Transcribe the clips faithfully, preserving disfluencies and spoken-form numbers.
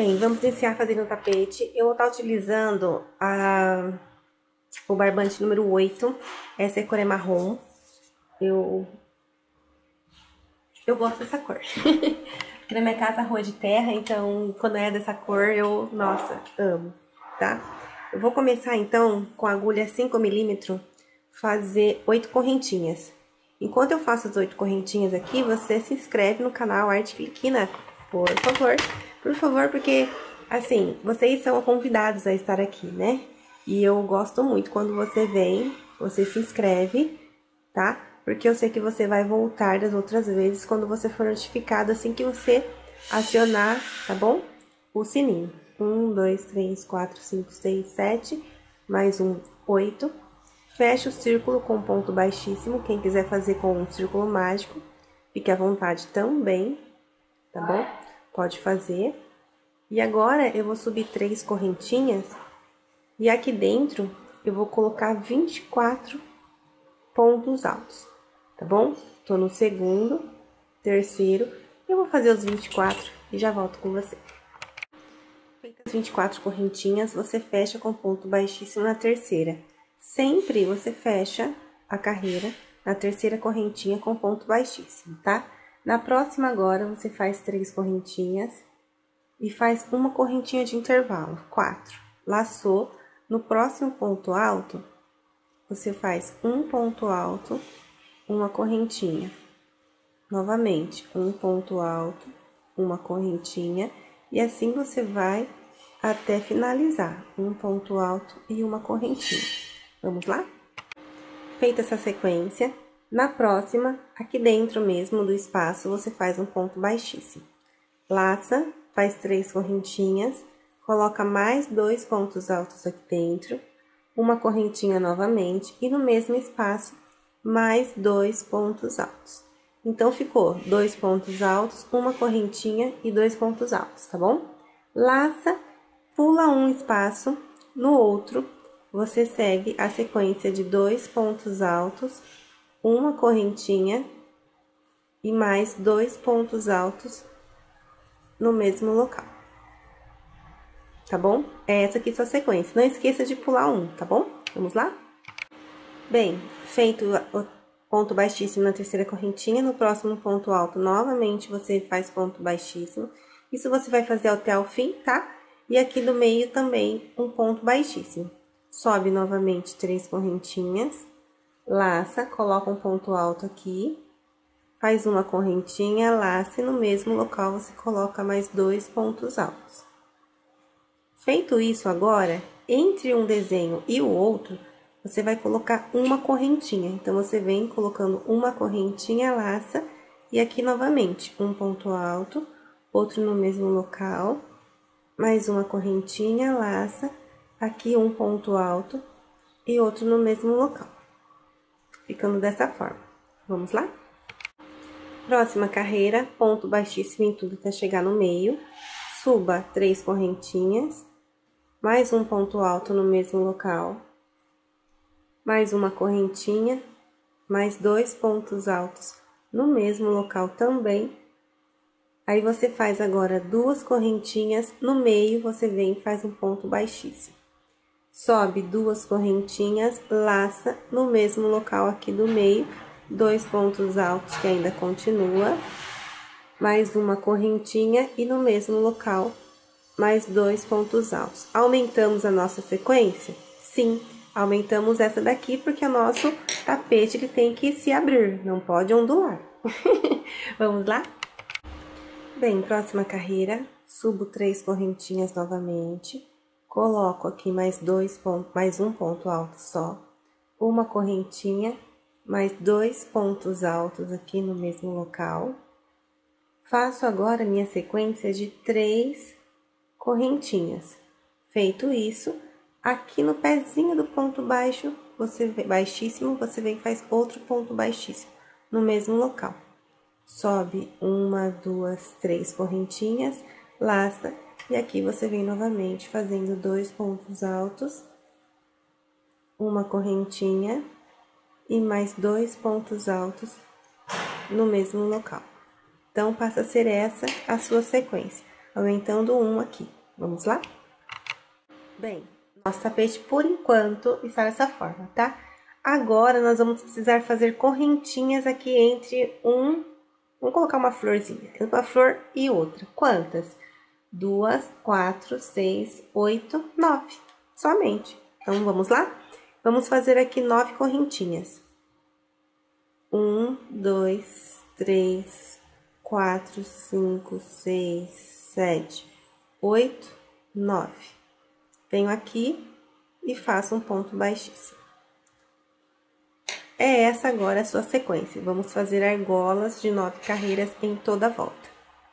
Bem, vamos iniciar fazendo o tapete. Eu vou estar utilizando a, o barbante número oito. Essa é a cor é marrom. Eu, eu gosto dessa cor. Aqui na minha casa, rua de terra, então quando é dessa cor, eu, nossa, amo, tá? Eu vou começar então com a agulha cinco milímetros, fazer oito correntinhas. Enquanto eu faço as oito correntinhas aqui, você se inscreve no canal Arte Filiquina, por favor. Por favor, porque, assim, vocês são convidados a estar aqui, né? E eu gosto muito quando você vem, você se inscreve, tá? Porque eu sei que você vai voltar das outras vezes quando você for notificado assim que você acionar, tá bom? O sininho. Um, dois, três, quatro, cinco, seis, sete, mais um, oito. Fecha o círculo com ponto baixíssimo. Quem quiser fazer com um círculo mágico, fique à vontade também, tá bom? Pode fazer. E agora, eu vou subir três correntinhas. E aqui dentro, eu vou colocar vinte e quatro pontos altos, tá bom? Tô no segundo, terceiro. Eu vou fazer os vinte e quatro e já volto com você. Feitas as vinte e quatro correntinhas, você fecha com ponto baixíssimo na terceira. Sempre você fecha a carreira na terceira correntinha com ponto baixíssimo, tá? Na próxima agora, você faz três correntinhas e faz uma correntinha de intervalo, quatro. Laçou, no próximo ponto alto, você faz um ponto alto, uma correntinha. Novamente, um ponto alto, uma correntinha, e assim você vai até finalizar, um ponto alto e uma correntinha. Vamos lá? Feita essa sequência, na próxima, aqui dentro mesmo do espaço, você faz um ponto baixíssimo. Laça, faz três correntinhas, coloca mais dois pontos altos aqui dentro, uma correntinha novamente, e no mesmo espaço, mais dois pontos altos. Então, ficou dois pontos altos, uma correntinha e dois pontos altos, tá bom? Laça, pula um espaço, no outro, você segue a sequência de dois pontos altos, uma correntinha e mais dois pontos altos no mesmo local. Tá bom? É essa aqui sua sequência. Não esqueça de pular um, tá bom? Vamos lá? Bem, feito o ponto baixíssimo na terceira correntinha, no próximo ponto alto, novamente, você faz ponto baixíssimo. Isso você vai fazer até o fim, tá? E aqui do meio também, um ponto baixíssimo. Sobe novamente três correntinhas, laça, coloca um ponto alto aqui, faz uma correntinha, laça, e no mesmo local você coloca mais dois pontos altos. Feito isso agora, entre um desenho e o outro, você vai colocar uma correntinha. Então, você vem colocando uma correntinha, laça, e aqui novamente, um ponto alto, outro no mesmo local, mais uma correntinha, laça, aqui um ponto alto e outro no mesmo local. Ficando dessa forma. Vamos lá? Próxima carreira, ponto baixíssimo em tudo até chegar no meio. Suba três correntinhas, mais um ponto alto no mesmo local, mais uma correntinha, mais dois pontos altos no mesmo local também. Aí, você faz agora duas correntinhas, no meio você vem e faz um ponto baixíssimo. Sobe duas correntinhas, laça no mesmo local aqui do meio, dois pontos altos que ainda continua, mais uma correntinha e no mesmo local, mais dois pontos altos. Aumentamos a nossa sequência? Sim, aumentamos essa daqui porque o nosso tapete ele tem que se abrir, não pode ondular. Vamos lá? Bem, próxima carreira, subo três correntinhas novamente, coloco aqui mais dois pontos, mais um ponto alto só, uma correntinha, mais dois pontos altos aqui no mesmo local. Faço agora minha sequência de três correntinhas. Feito isso, aqui no pezinho do ponto baixo, você baixíssimo, você vem e faz outro ponto baixíssimo no mesmo local. Sobe uma, duas, três correntinhas, laça, e aqui você vem novamente fazendo dois pontos altos, uma correntinha e mais dois pontos altos no mesmo local. Então, passa a ser essa a sua sequência. aumentando um aqui. Vamos lá? Bem, nosso tapete, por enquanto, está dessa forma, tá? Agora, nós vamos precisar fazer correntinhas aqui entre um... Vamos colocar uma florzinha, entre uma flor e outra. Quantas? Duas, quatro, seis, oito, nove. Somente. Então, vamos lá? Vamos fazer aqui nove correntinhas. Um, dois, três, quatro, cinco, seis, sete, oito, nove. Venho aqui e faço um ponto baixíssimo. É essa agora a sua sequência. Vamos fazer argolas de nove carreiras em toda a volta.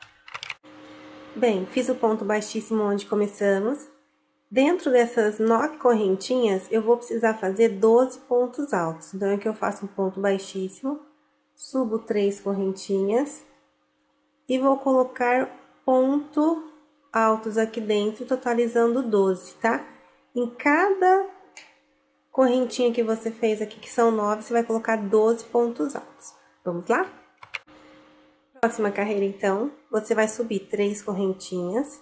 Bem, fiz o ponto baixíssimo onde começamos. Dentro dessas nove correntinhas, eu vou precisar fazer doze pontos altos. Então, aqui eu faço um ponto baixíssimo, subo três correntinhas e vou colocar ponto altos aqui dentro, totalizando doze, tá? Em cada correntinha que você fez aqui, que são nove, você vai colocar doze pontos altos. Vamos lá? Próxima carreira, então, você vai subir três correntinhas,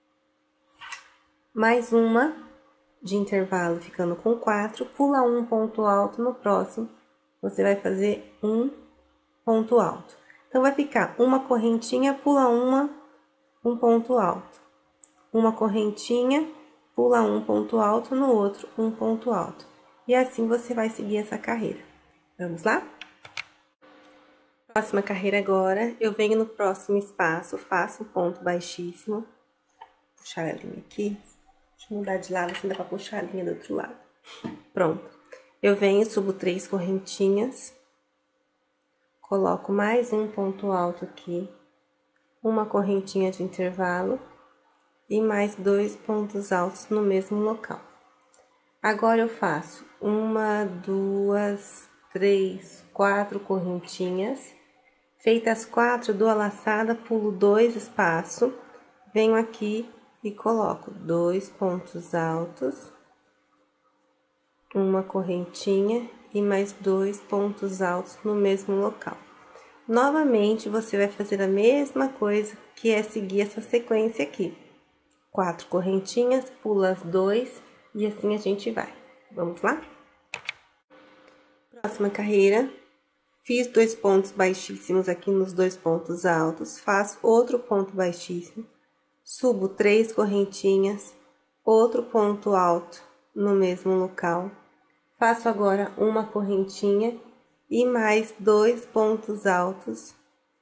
mais uma de intervalo, ficando com quatro, pula um ponto alto no próximo, você vai fazer um ponto alto. Então, vai ficar uma correntinha, pula uma, um ponto alto. Uma correntinha, pula um ponto alto, no outro, um ponto alto. E assim você vai seguir essa carreira. Vamos lá? Próxima carreira agora, eu venho no próximo espaço, faço um ponto baixíssimo. Vou puxar a linha aqui. Deixa eu mudar de lado, assim dá pra puxar a linha do outro lado. Pronto. Eu venho, subo três correntinhas. Coloco mais um ponto alto aqui. Uma correntinha de intervalo. E mais dois pontos altos no mesmo local. Agora, eu faço uma, duas, três, quatro correntinhas. Feitas quatro, dou a laçada, pulo dois espaços, venho aqui e coloco dois pontos altos, uma correntinha e mais dois pontos altos no mesmo local. Novamente, você vai fazer a mesma coisa, que é seguir essa sequência aqui. Quatro correntinhas, pula as dois e assim a gente vai. Vamos lá? Próxima carreira, fiz dois pontos baixíssimos aqui nos dois pontos altos, faço outro ponto baixíssimo, subo três correntinhas, outro ponto alto no mesmo local, faço agora uma correntinha e mais dois pontos altos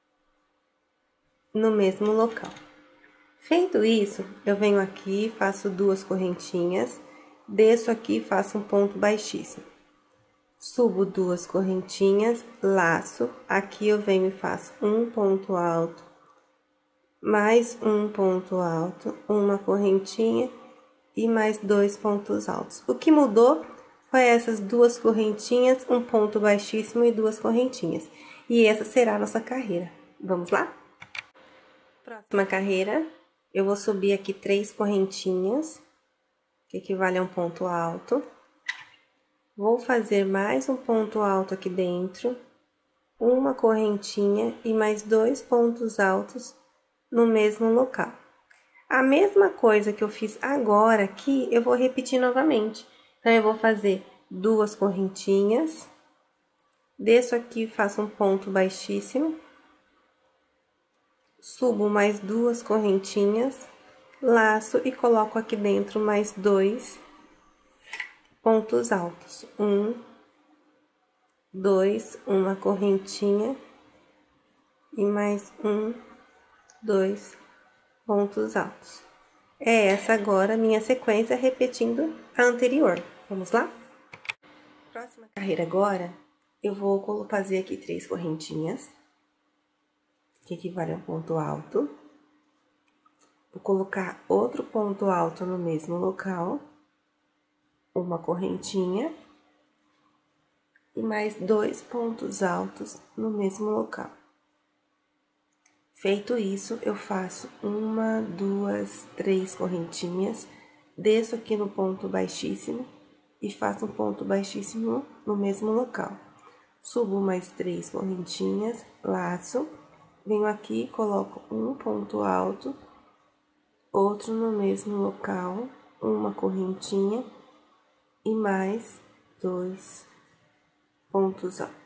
no mesmo local. Feito isso, eu venho aqui, faço duas correntinhas, desço aqui, faço um ponto baixíssimo. Subo duas correntinhas, laço, aqui eu venho e faço um ponto alto, mais um ponto alto, uma correntinha e mais dois pontos altos. O que mudou foi essas duas correntinhas, um ponto baixíssimo e duas correntinhas. E essa será a nossa carreira. Vamos lá? Próxima carreira, eu vou subir aqui três correntinhas, que equivale a um ponto alto. Vou fazer mais um ponto alto aqui dentro, uma correntinha e mais dois pontos altos no mesmo local. A mesma coisa que eu fiz agora aqui, eu vou repetir novamente. Então, eu vou fazer duas correntinhas, desço aqui, faço um ponto baixíssimo, subo mais duas correntinhas, laço e coloco aqui dentro mais dois pontos altos. Um, dois, uma correntinha e mais um, dois pontos altos. É essa agora a minha sequência, repetindo a anterior. Vamos lá? Próxima carreira agora, eu vou fazer aqui três correntinhas, que equivale a um ponto alto. Vou colocar outro ponto alto no mesmo local, uma correntinha e mais dois pontos altos no mesmo local. Feito isso, eu faço uma, duas, três correntinhas, desço aqui no ponto baixíssimo e faço um ponto baixíssimo no mesmo local. Subo mais três correntinhas, laço, venho aqui e coloco um ponto alto outro no mesmo local, uma correntinha e mais dois pontos altos.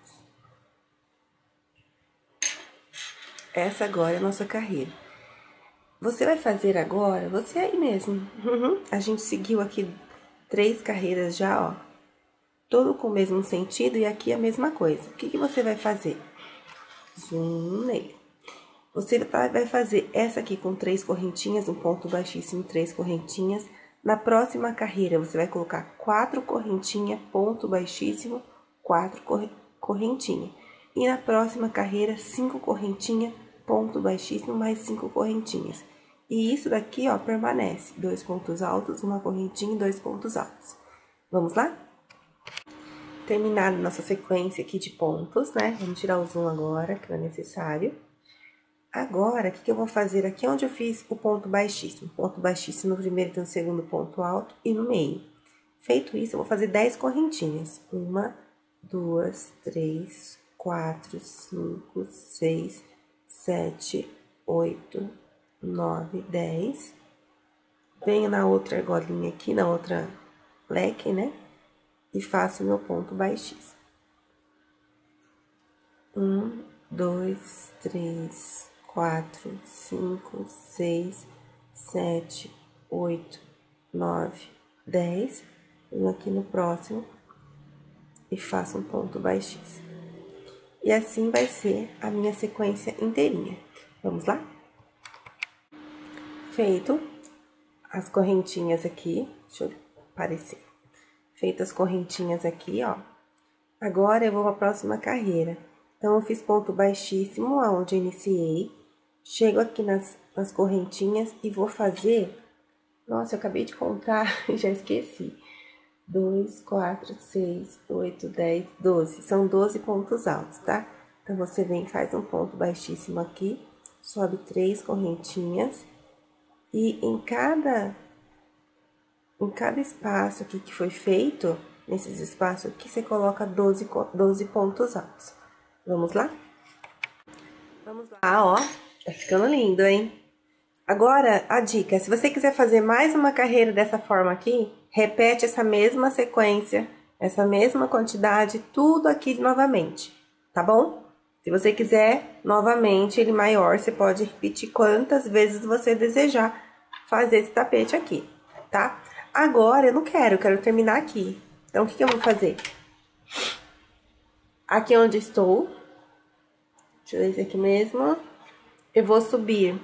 Essa agora é a nossa carreira. Você vai fazer agora, você aí mesmo. Uhum. A gente seguiu aqui três carreiras já, ó. Todo com o mesmo sentido e aqui a mesma coisa. O que que você vai fazer? Zoom nele. Você vai fazer essa aqui com três correntinhas, um ponto baixíssimo, três correntinhas. Na próxima carreira, você vai colocar quatro correntinhas, ponto baixíssimo, quatro correntinhas. E na próxima carreira, cinco correntinhas, ponto baixíssimo, mais cinco correntinhas. E isso daqui, ó, permanece. Dois pontos altos, uma correntinha e dois pontos altos. Vamos lá? Terminada nossa sequência aqui de pontos, né? Vamos tirar o zoom agora, que não é necessário. Agora, o que que eu vou fazer aqui onde eu fiz o ponto baixíssimo? Ponto baixíssimo no primeiro e no segundo ponto alto e no meio. Feito isso, eu vou fazer dez correntinhas. Uma, duas, três, quatro, cinco, seis, sete, oito, nove, dez. Venho na outra argolinha aqui, na outra leque, né? E faço meu ponto baixíssimo. Um, dois, três, quatro, cinco, seis, sete, oito, nove, dez. Venho aqui no próximo e faço um ponto baixíssimo. E assim vai ser a minha sequência inteirinha. Vamos lá? Feito as correntinhas aqui, deixa eu aparecer. Feitas as correntinhas aqui, ó. Agora eu vou para a próxima carreira. Então, eu fiz ponto baixíssimo, aonde eu iniciei. Chego aqui nas, nas correntinhas e vou fazer... Nossa, eu acabei de contar e já esqueci. dois, quatro, seis, oito, dez, doze. São doze pontos altos, tá? Então, você vem e faz um ponto baixíssimo aqui. Sobe três correntinhas. E em cada... Em cada espaço aqui que foi feito, nesses espaços aqui, você coloca doze, doze pontos altos. Vamos lá? Vamos lá, ó. Tá ficando lindo, hein? Agora, a dica, se você quiser fazer mais uma carreira dessa forma aqui, repete essa mesma sequência, essa mesma quantidade, tudo aqui novamente, tá bom? Se você quiser, novamente, ele maior, você pode repetir quantas vezes você desejar fazer esse tapete aqui, tá? Agora, eu não quero, eu quero terminar aqui. Então, o que que eu vou fazer? Aqui onde estou, deixa eu ver esse aqui mesmo, eu vou subir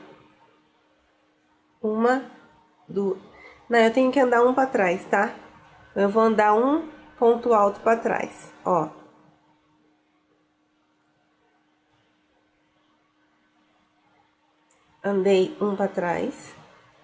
uma, duas... Não, eu tenho que andar um pra trás, tá? Eu vou andar um ponto alto pra trás, ó. Andei um pra trás.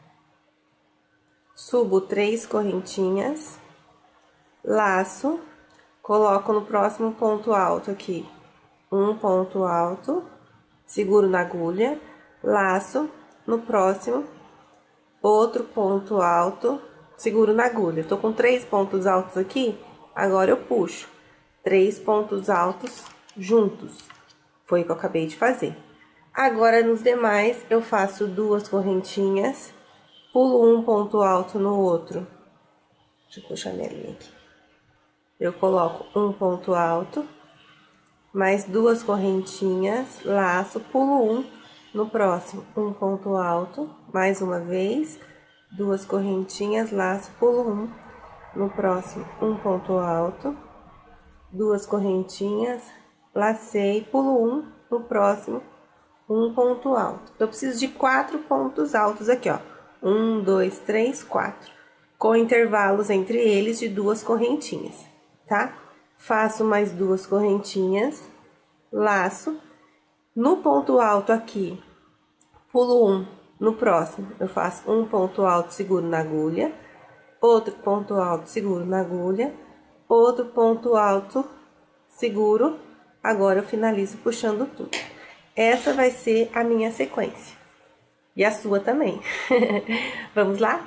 Subo três correntinhas, laço, coloco no próximo ponto alto aqui, um ponto alto, seguro na agulha, laço, no próximo, outro ponto alto, seguro na agulha. Tô com três pontos altos aqui, agora eu puxo três pontos altos juntos, foi o que eu acabei de fazer. Agora, nos demais, eu faço duas correntinhas, pulo um ponto alto no outro. Deixa eu puxar minha linha aqui. Eu coloco um ponto alto, mais duas correntinhas, laço, pulo um no próximo. Um ponto alto, mais uma vez, duas correntinhas, laço, pulo um no próximo. Um ponto alto, duas correntinhas, lacei, pulo um no próximo. Um ponto alto. Eu preciso de quatro pontos altos aqui, ó. Um, dois, três, quatro. Com intervalos entre eles de duas correntinhas, tá? Faço mais duas correntinhas, laço. No ponto alto aqui, pulo um. No próximo, eu faço um ponto alto, seguro na agulha. Outro ponto alto, seguro na agulha. Outro ponto alto, seguro. Agora, eu finalizo puxando tudo. Essa vai ser a minha sequência. E a sua também. Vamos lá?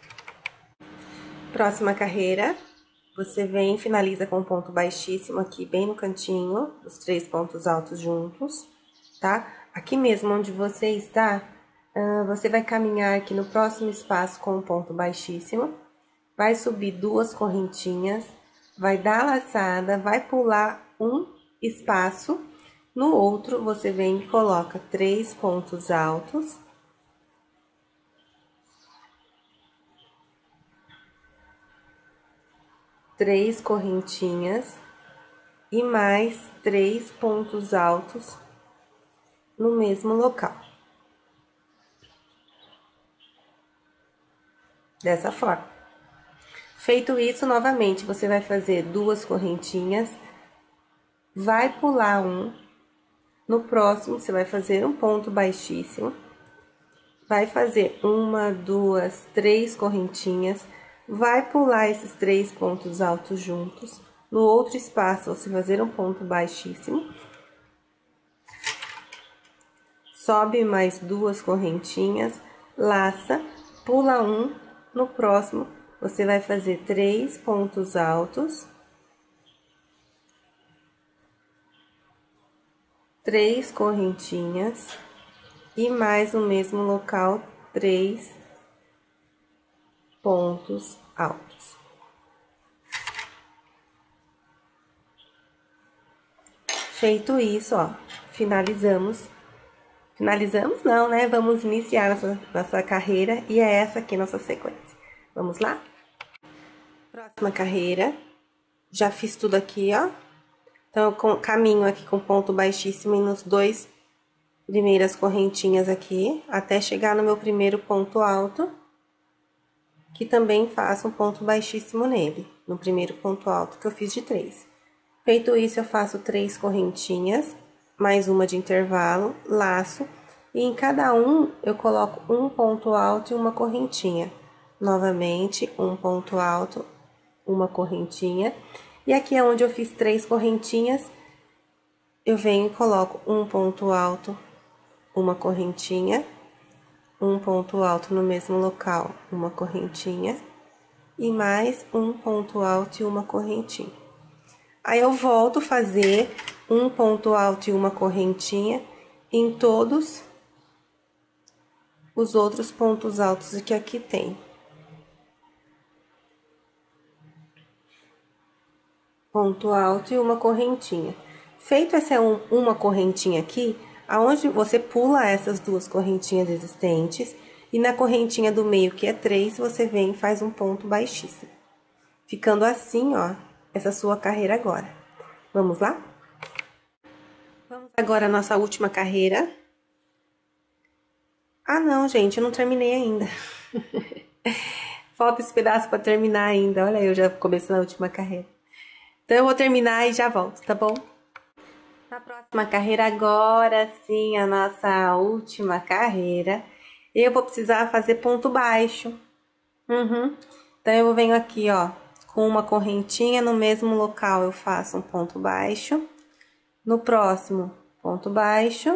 Próxima carreira. Você vem e finaliza com um ponto baixíssimo aqui, bem no cantinho, os três pontos altos juntos, tá? Aqui mesmo onde você está, Uh, você vai caminhar aqui no próximo espaço com um ponto baixíssimo, vai subir duas correntinhas, vai dar laçada, vai pular um espaço, no outro você vem e coloca três pontos altos. Três correntinhas e mais três pontos altos no mesmo local. Dessa forma. Feito isso, novamente, você vai fazer duas correntinhas, vai pular um, no próximo você vai fazer um ponto baixíssimo, vai fazer uma, duas, três correntinhas, vai pular esses três pontos altos juntos, no outro espaço você vai fazer um ponto baixíssimo, sobe mais duas correntinhas, laça, pula um, no próximo você vai fazer três pontos altos, três correntinhas e mais no mesmo local três pontos altos. Feito isso, ó, finalizamos. Finalizamos não, né? Vamos iniciar nossa, nossa carreira e é essa aqui a nossa sequência. Vamos lá? Próxima carreira. Já fiz tudo aqui, ó. Então, eu com, caminho aqui com ponto baixíssimo nos dois primeiras correntinhas aqui, até chegar no meu primeiro ponto alto, que também faço um ponto baixíssimo nele, no primeiro ponto alto que eu fiz de três. Feito isso, eu faço três correntinhas, mais uma de intervalo, laço, e em cada um eu coloco um ponto alto e uma correntinha. Novamente, um ponto alto, uma correntinha. E aqui é onde eu fiz três correntinhas, eu venho e coloco um ponto alto, uma correntinha, um ponto alto no mesmo local, uma correntinha, e mais um ponto alto e uma correntinha. Aí, eu volto a fazer um ponto alto e uma correntinha em todos os outros pontos altos que aqui tem. Ponto alto e uma correntinha. Feito essa um, uma correntinha aqui, aonde você pula essas duas correntinhas existentes, e na correntinha do meio, que é três, você vem e faz um ponto baixíssimo. Ficando assim, ó, essa sua carreira agora. Vamos lá? Vamos agora à nossa última carreira. Ah, não, gente, eu não terminei ainda. Falta esse pedaço para terminar ainda. Olha, eu já comecei na última carreira. Então, eu vou terminar e já volto, tá bom? Na próxima carreira, agora sim, a nossa última carreira, eu vou precisar fazer ponto baixo. Uhum. Então, eu venho aqui, ó, com uma correntinha, no mesmo local eu faço um ponto baixo. No próximo, ponto baixo.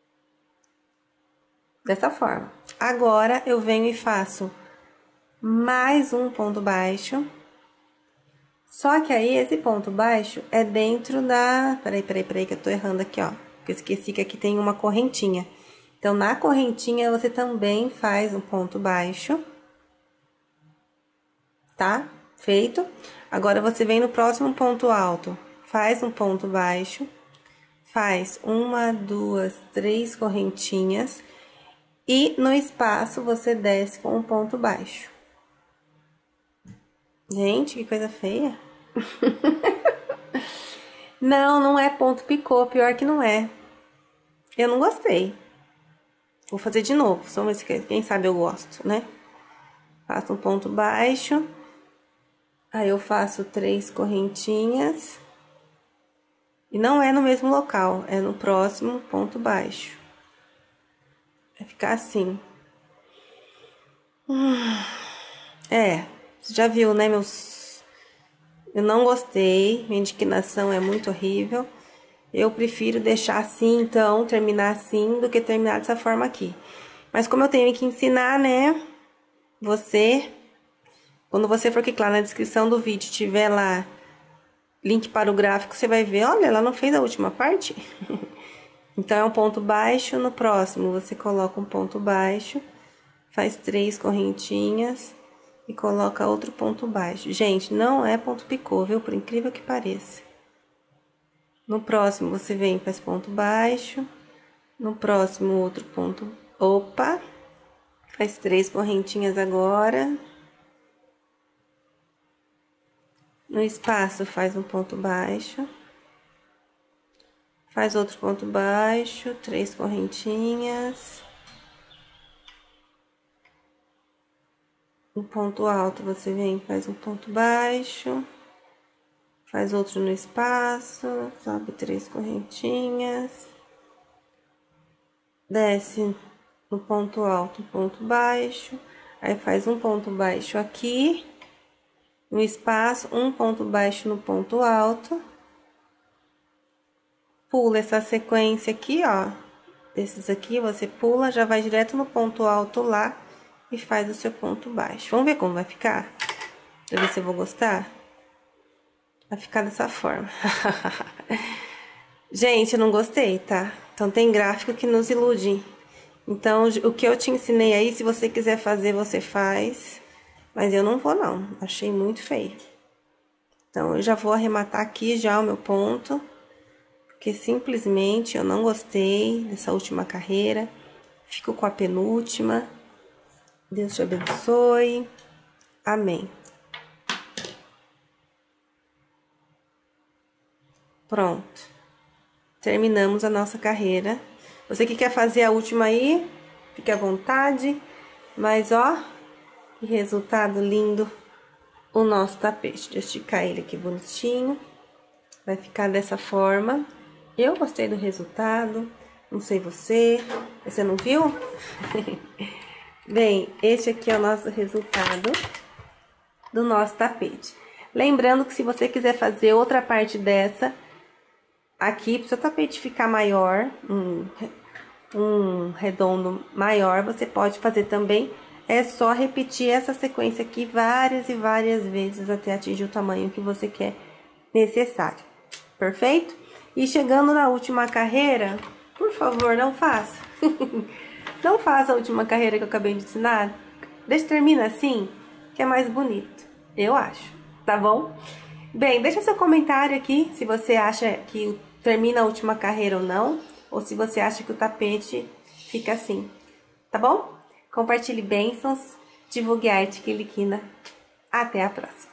Dessa forma. Agora, eu venho e faço mais um ponto baixo. Só que aí, esse ponto baixo é dentro da... Peraí, peraí, peraí, que eu tô errando aqui, ó. Porque eu esqueci que aqui tem uma correntinha. Então, na correntinha, você também faz um ponto baixo. Tá? Feito. Agora, você vem no próximo ponto alto. Faz um ponto baixo. Faz uma, duas, três correntinhas. E no espaço, você desce com um ponto baixo. Gente, que coisa feia. Não, não é ponto picô, pior que não é. Eu não gostei. Vou fazer de novo, só ver se quem sabe eu gosto, né? Faço um ponto baixo. Aí, eu faço três correntinhas. E não é no mesmo local, é no próximo ponto baixo. Vai ficar assim. Hum, é... Você já viu, né, meus... Eu não gostei, minha indignação é muito horrível. Eu prefiro deixar assim, então, terminar assim, do que terminar dessa forma aqui. Mas como eu tenho que ensinar, né, você... Quando você for clicar na descrição do vídeo, tiver lá link para o gráfico, você vai ver, olha, ela não fez a última parte. Então, é um ponto baixo, no próximo você coloca um ponto baixo, faz três correntinhas e coloca outro ponto baixo. Gente, não é ponto picô, viu? Por incrível que pareça. No próximo, você vem e faz ponto baixo, no próximo, outro ponto... Opa! Faz três correntinhas agora. No espaço, faz um ponto baixo. Faz outro ponto baixo, três correntinhas. No ponto alto, você vem e faz um ponto baixo. Faz outro no espaço, sobe três correntinhas. Desce no ponto alto, ponto baixo. Aí, faz um ponto baixo aqui. No espaço, um ponto baixo no ponto alto. Pula essa sequência aqui, ó. Desses aqui, você pula, já vai direto no ponto alto lá e faz o seu ponto baixo. Vamos ver como vai ficar? Pra ver se eu vou gostar. Vai ficar dessa forma. Gente, eu não gostei, tá? Então, tem gráfico que nos ilude. Então, o que eu te ensinei aí, se você quiser fazer, você faz. Mas eu não vou, não. Achei muito feio. Então, eu já vou arrematar aqui já o meu ponto. Porque simplesmente eu não gostei dessa última carreira. Fico com a penúltima. Deus te abençoe. Amém. Pronto. Terminamos a nossa carreira. Você que quer fazer a última aí, fique à vontade. Mas, ó, que resultado lindo o nosso tapete. Deixa eu esticar ele aqui bonitinho. Vai ficar dessa forma. Eu gostei do resultado, não sei você, você não viu? Bem, este aqui é o nosso resultado do nosso tapete. Lembrando que se você quiser fazer outra parte dessa, aqui, para o seu tapete ficar maior, um, um redondo maior, você pode fazer também. É só repetir essa sequência aqui várias e várias vezes até atingir o tamanho que você quer necessário. Perfeito? E chegando na última carreira, por favor, não faça. Não faça a última carreira que eu acabei de ensinar. Deixa termina assim, que é mais bonito. Eu acho, tá bom? Bem, deixa seu comentário aqui se você acha que termina a última carreira ou não. Ou se você acha que o tapete fica assim, tá bom? Compartilhe bênçãos, divulgue a arte quiliquina. Até a próxima.